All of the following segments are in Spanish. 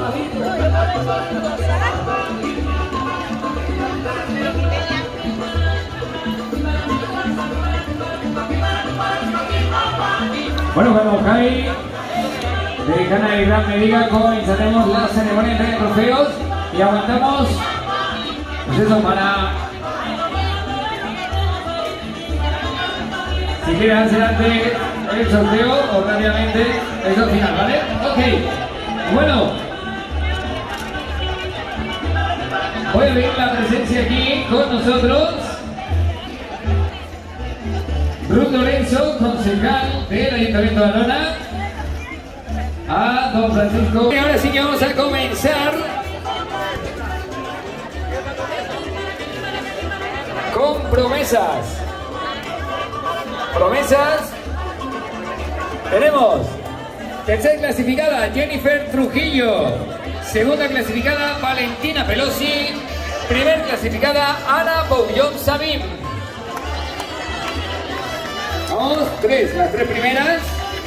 Bueno, como Kai de Cana de Gran Medida, comenzaremos la ceremonia de trofeos y aguantamos pues eso para si quieren hacer antes el sorteo o rápidamente eso final, ¿vale? Ok, bueno, voy a ver la presencia aquí con nosotros Ruth Lorenzo, concejal del Ayuntamiento de Alona, a don Francisco. Y ahora sí que vamos a comenzar con promesas. Promesas. Tenemos tercera clasificada Jennifer Trujillo, segunda clasificada Valentina Pelosi, primera clasificada Ana Bouillon Sabim. Vamos, las tres primeras.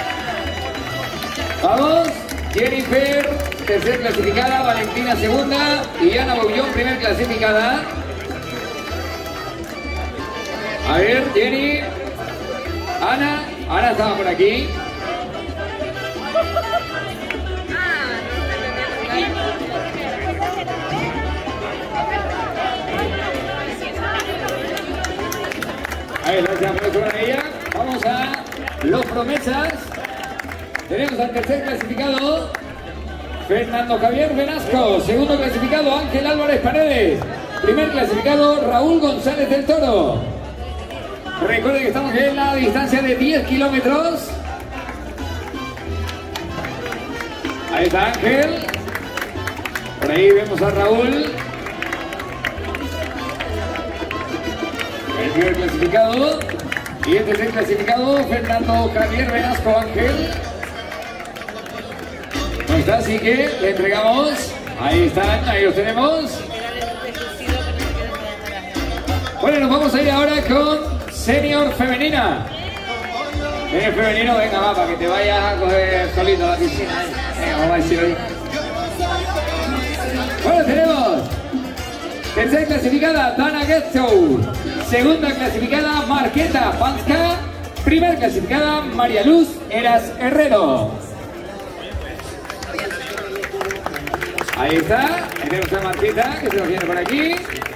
Vamos, Jennifer, tercera clasificada, Valentina segunda y Ana Bouillon, primera clasificada. A ver, Jenny, Ana estaba por aquí. Ahí gracias por ella. Vamos a los promesas. Tenemos al tercer clasificado Fernando Javier Velasco, segundo clasificado Ángel Álvarez Paredes, primer clasificado Raúl González del Toro. Recuerden que estamos en la distancia de 10 kilómetros. Ahí está Ángel. Por ahí vemos a Raúl. El primer clasificado. Y el tercer clasificado, Fernando Javier Velasco Ángel. ¿No está? Así que le entregamos. Ahí están, ahí los tenemos. Bueno, nos vamos a ir ahora con Senior Femenina. Senior Femenino, venga, va, para que te vayas a coger solito a la piscina. Venga, vamos a decir hoy. Bueno, tenemos tercera clasificada, Dana Getzow. Segunda clasificada, Marqueta Panska. Primera clasificada, María Luz Eras Herrero. Ahí está. Tenemos a Marqueta, que se nos viene por aquí.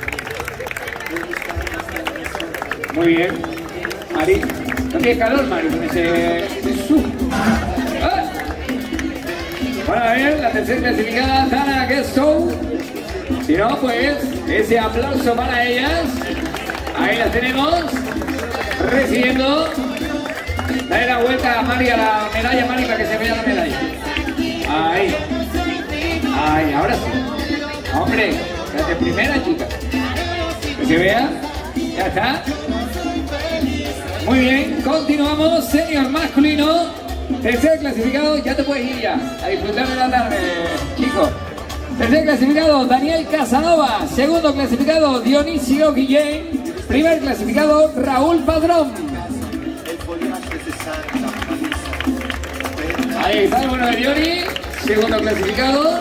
Muy bien. Mari. No tiene calor, Mari, con ese... ¡Ah! Bueno, a ver, la tercera clasificada, Dana Getzow. Si no, pues, ese aplauso para ellas. Ahí las tenemos, recibiendo. Dale la vuelta a Mari, a la medalla, Mari, para que se vea la medalla. Ahí. Ahí, ahora sí. Hombre, la de primera, chica. Que se vea. Ya está. Muy bien, continuamos. Senior masculino. Tercer clasificado, ya te puedes ir ya. A disfrutar de la tarde, chicos. Tercer clasificado, Daniel Casanova. Segundo clasificado, Dionisio Guillén. Primer clasificado, Raúl Padrón. Ahí está el bueno de Dioni. Segundo clasificado.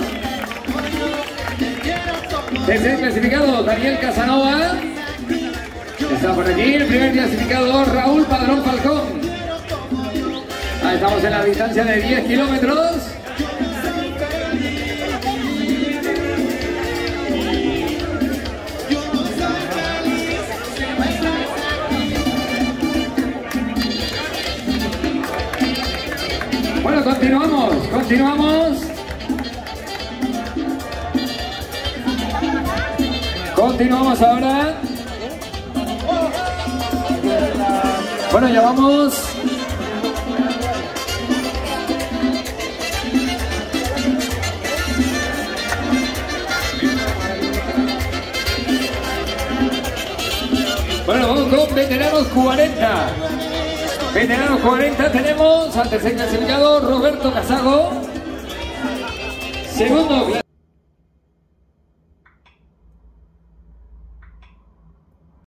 Tercer clasificado, Daniel Casanova. Está por aquí. El primer clasificado, Raúl Padrón Falcón. Ahí estamos en la distancia de 10 kilómetros. Bueno, continuamos. Continuamos ahora. Bueno, ya vamos. Bueno, vamos con veteranos 40. Veteranos 40 tenemos al tercer clasificado Roberto Casago. Segundo